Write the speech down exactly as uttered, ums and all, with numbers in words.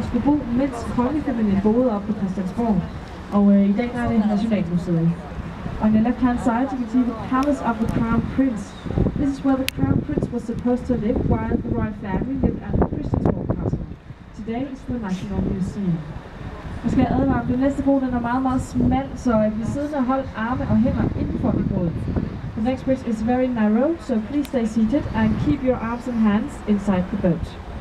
skulle bo, mens kongefamilien boede op på Christiansborg. Og øh, i dag er det Nationalmuseet. On your left-hand side, you can see the Palace of the Crown Prince. This is where the Crown Prince was supposed to live while the royal family lived at the Christiansborg Castle. Today is the National Museum. Jeg skal advare, den næste bro den er meget, meget smal, så bliv siddende og hold arme og hænder indenfor i båden. The next bridge is very narrow, so please stay seated and keep your arms and hands inside the boat.